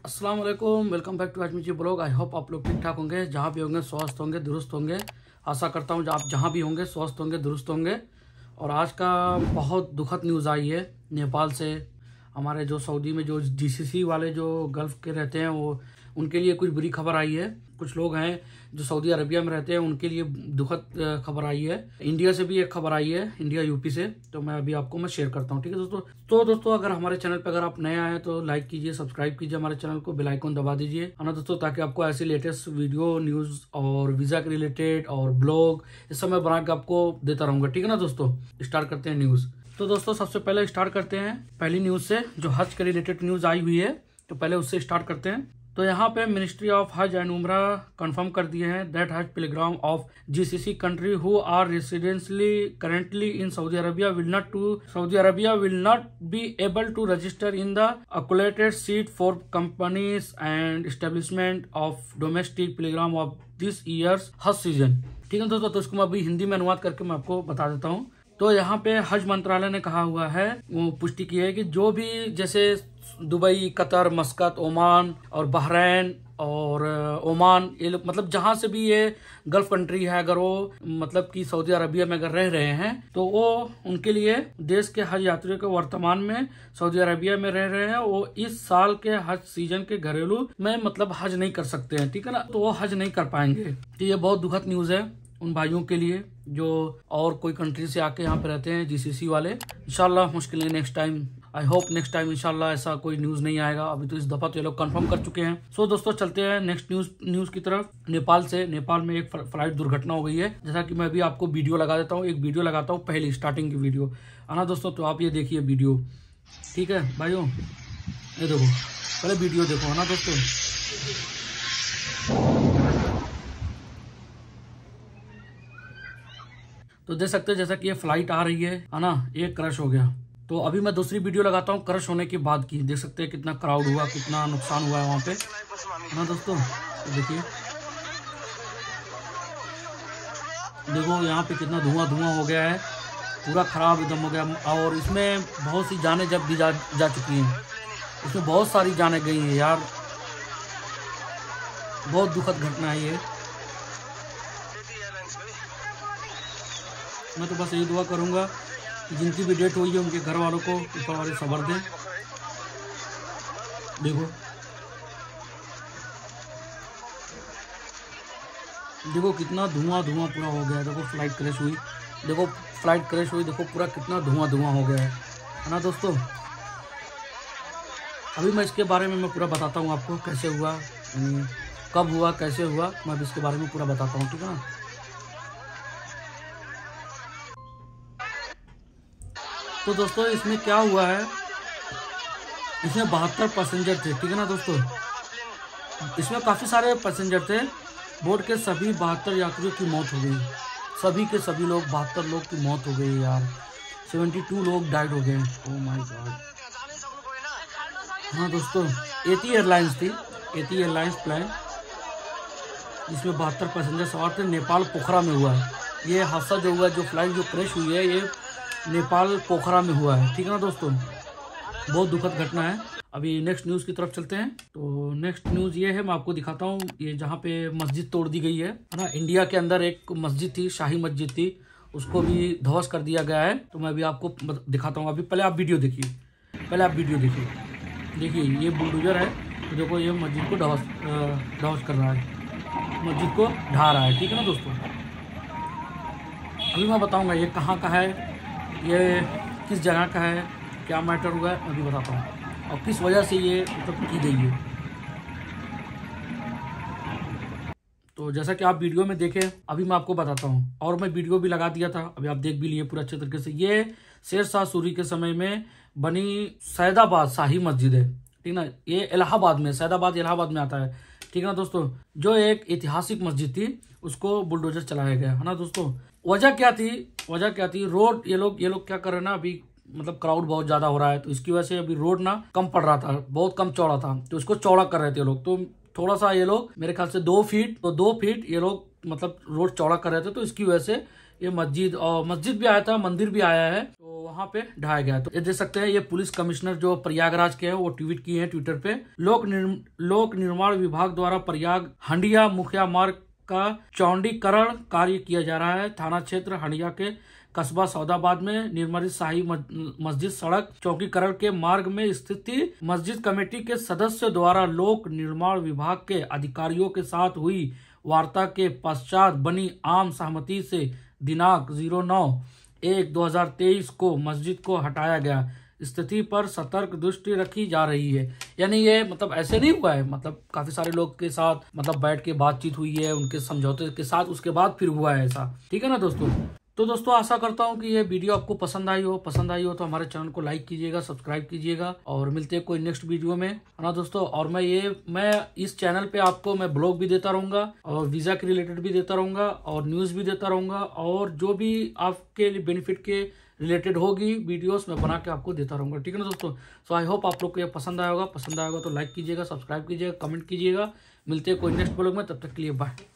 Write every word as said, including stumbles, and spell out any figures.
अस्सलाम वालेकुम, welcome back to Hashmi ji blog. I hope आप लोग ठीक ठाक होंगे, जहाँ भी होंगे स्वस्थ होंगे, दुरुस्त होंगे। आशा करता हूँ आप जहाँ भी होंगे स्वस्थ होंगे, दुरुस्त होंगे। और आज का बहुत दुखद न्यूज़ आई है नेपाल से। हमारे जो सऊदी में जो जीसीसी वाले जो गल्फ़ के रहते हैं, वो उनके लिए कुछ बुरी खबर आई है। कुछ लोग हैं जो सऊदी अरबिया में रहते हैं, उनके लिए दुखद खबर आई है। इंडिया से भी एक खबर आई है, इंडिया यूपी से। तो मैं अभी आपको मैं शेयर करता हूँ, ठीक है दोस्तों। तो दोस्तों, अगर हमारे चैनल पर अगर आप नए आए तो लाइक कीजिए, सब्सक्राइब कीजिए हमारे चैनल को, बेल आइकन दबा दीजिए, है ना दोस्तों, ताकि आपको ऐसे लेटेस्ट वीडियो, न्यूज़ और वीज़ा के रिलेटेड और ब्लॉग इस समय बना के आपको देता रहूँगा, ठीक है ना दोस्तों। स्टार्ट करते हैं न्यूज़। तो दोस्तों, सबसे पहले स्टार्ट करते हैं पहली न्यूज़ से, जो हज के रिलेटेड न्यूज़ आई हुई है। तो पहले उससे स्टार्ट करते हैं। तो यहाँ पे ministry of Hajj and Umrah confirm कर दिए हैं that Hajj pilgrim of GCC country who are residentially currently in Saudi Arabia will not to Saudi Arabia will not be able to register in the अकोलेटेड seat for companies and establishment of domestic pilgrim of this years Hajj season. ठीक है दोस्तों, तो इसको मैं अभी हिंदी में अनुवाद करके मैं आपको बता देता हूँ। तो यहाँ पे हज मंत्रालय ने कहा हुआ है, वो पुष्टि की है कि जो भी जैसे दुबई, कतर, मस्कत, ओमान और बहरैन और ओमान, ये लोग मतलब जहां से भी ये गल्फ कंट्री है, अगर वो मतलब कि सऊदी अरबिया में अगर रह रहे हैं तो वो उनके लिए देश के हज यात्रियों के वर्तमान में सऊदी अरबिया में रह रहे हैं, वो इस साल के हज सीजन के घरेलू में मतलब हज नहीं कर सकते हैं, ठीक है ना। तो वो हज नहीं कर पाएंगे। तो ये बहुत दुखद न्यूज है उन भाइयों के लिए जो और कोई कंट्री से आके यहाँ पे रहते हैं, जीसीसी वाले। इंशाल्लाह मुश्किल है next time, I hope next time इंशाल्लाह ऐसा कोई न्यूज नहीं आएगा। अभी तो इस दफा तो ये लोग कंफर्म कर चुके हैं। सो दोस्तों, चलते हैं नेक्स्ट न्यूज न्यूज की तरफ। नेपाल से नेपाल में एक फ्लाइट दुर्घटना हो गई है। जैसा कि मैं अभी आपको वीडियो लगा देता हूँ, एक वीडियो लगाता हूँ पहले स्टार्टिंग की वीडियो, है ना दोस्तों। तो आप ये देखिए वीडियो, ठीक है भाइयों, ये देखो पहले वीडियो देखो, है ना दोस्तों। तो देख सकते हैं जैसा कि ये फ्लाइट आ रही है है ना, ये क्रश हो गया। तो अभी मैं दूसरी वीडियो लगाता हूँ क्रश होने के बाद की। देख सकते हैं कितना क्राउड हुआ, कितना नुकसान हुआ है वहाँ पे, है ना दोस्तों। तो देखिए, देखो यहाँ पे कितना धुआं धुआं हो गया है, पूरा खराब एकदम हो गया। और इसमें बहुत सी जानें जब भी जा, जा चुकी हैं, इसमें बहुत सारी जानें गई हैं यार। बहुत दुखद घटना है ये। मैं तो बस यही दुआ करूंगा कि जिनकी भी डेथ हुई है उनके घर वालों को ऊपर वाले सब्र दें। देखो देखो कितना धुआं धुआं पूरा हो गया है। देखो फ्लाइट क्रैश हुई, देखो फ्लाइट क्रैश हुई, देखो पूरा कितना धुआं धुआं हो गया है, है ना दोस्तों। अभी मैं इसके बारे में मैं पूरा बताता हूँ आपको, कैसे हुआ, यानी कब हुआ, कैसे हुआ, मैं अभी इसके बारे में पूरा बताता हूँ, ठीक है ना। तो दोस्तों, इसमें क्या हुआ है, इसमें बहत्तर पैसेंजर थे, ठीक है ना दोस्तों। इसमें काफ़ी सारे पैसेंजर थे। बोर्ड के सभी बहत्तर यात्रियों की मौत हो गई, सभी के सभी लोग बहत्तर लोग की मौत हो गई यार। बहत्तर लोग डाइड हो गए। Oh my God. हाँ दोस्तों, एटी एयरलाइंस थी, एटी एयरलाइंस प्लेन, जिसमें बहत्तर पैसेंजर सवार थे। नेपाल पोखरा में हुआ है ये हादसा जो हुआ, जो फ्लाइट जो क्रैश हुई है, ये नेपाल पोखरा में हुआ है, ठीक है ना दोस्तों। बहुत दुखद घटना है। अभी नेक्स्ट न्यूज़ की तरफ चलते हैं। तो नेक्स्ट न्यूज़ ये है, मैं आपको दिखाता हूँ, ये जहाँ पे मस्जिद तोड़ दी गई है ना। इंडिया के अंदर एक मस्जिद थी, शाही मस्जिद थी, उसको भी ध्वस्त कर दिया गया है। तो मैं अभी आपको दिखाता हूँ। अभी पहले आप वीडियो देखिए, पहले आप वीडियो देखिए। देखिए ये बुलडोजर है, तो देखो ये मस्जिद को ध्वस्त ध्वस्त कर रहा है, मस्जिद को ढा रहा है, ठीक है ना दोस्तों। अभी मैं बताऊँगा ये कहाँ का है, ये किस जगह का है, क्या मैटर हुआ है, मैं भी बताता हूँ, और किस वजह से ये मतलब की गई है। तो जैसा कि आप वीडियो में देखें, अभी मैं आपको बताता हूँ, और मैं वीडियो भी लगा दिया था, अभी आप देख भी लिए पूरा अच्छे तरीके से। ये शेर शाह सूरी के समय में बनी सैदाबाद शाही मस्जिद है, ठीक ना। ये इलाहाबाद में, सैदाबाद इलाहाबाद में आता है, ठीक है ना दोस्तों। जो एक ऐतिहासिक मस्जिद थी, उसको बुलडोजर चलाया गया, है ना दोस्तों। वजह क्या थी, वजह क्या थी, रोड ये लोग ये लोग क्या कर रहे हैं ना, अभी मतलब क्राउड बहुत ज्यादा हो रहा है, तो इसकी वजह से अभी रोड ना कम पड़ रहा था, बहुत कम चौड़ा था, तो इसको चौड़ा कर रहे थे लोग। तो थोड़ा सा ये लोग मेरे ख्याल से दो फीट तो दो फीट ये लोग मतलब रोड चौड़ा कर रहे थे, तो इसकी वजह से ये मस्जिद और मस्जिद भी आया था, मंदिर भी आया है, तो वहाँ पे ढाया गया। तो ये देख सकते हैं, ये पुलिस कमिश्नर जो प्रयागराज के हैं वो ट्वीट किए हैं ट्विटर पे। लोक निर्म, लोक निर्माण विभाग द्वारा प्रयाग हंडिया मुखिया मार्ग का चौड़ीकरण कार्य किया जा रहा है। थाना क्षेत्र हंडिया के कस्बा सौदाबाद में निर्मित शाही मस्जिद सड़क चौकीकरण के मार्ग में स्थित मस्जिद कमेटी के सदस्यों द्वारा लोक निर्माण विभाग के अधिकारियों के साथ हुई वार्ता के पश्चात बनी आम सहमति से दिनांक जीरो नौ एक दो हजार तेईस को मस्जिद को हटाया गया। स्थिति पर सतर्क दृष्टि रखी जा रही है। यानी ये मतलब ऐसे नहीं हुआ है, मतलब काफी सारे लोग के साथ मतलब बैठ के बातचीत हुई है, उनके समझौते के साथ, उसके बाद फिर हुआ है ऐसा। ठीक है ना दोस्तों। तो दोस्तों आशा करता हूँ कि ये वीडियो आपको पसंद आई हो पसंद आई हो तो हमारे चैनल को लाइक कीजिएगा, सब्सक्राइब कीजिएगा, और मिलते हैं कोई नेक्स्ट वीडियो में, है ना दोस्तों। और मैं ये मैं इस चैनल पे आपको मैं ब्लॉग भी देता रहूंगा और वीजा के रिलेटेड भी देता रहूंगा और न्यूज भी देता रहूंगा, और जो भी आपके लिए बेनिफिट के रिलेटेड होगी वीडियोस मैं बना के आपको देता रहूंगा। ठीक है ना दोस्तों। सो आई होप आप लोग को ये पसंद आया होगा। पसंद आया होगा तो लाइक कीजिएगा, सब्सक्राइब कीजिएगा, कमेंट कीजिएगा। मिलते हैं कोई नेक्स्ट ब्लॉग में, तब तक के लिए बाय।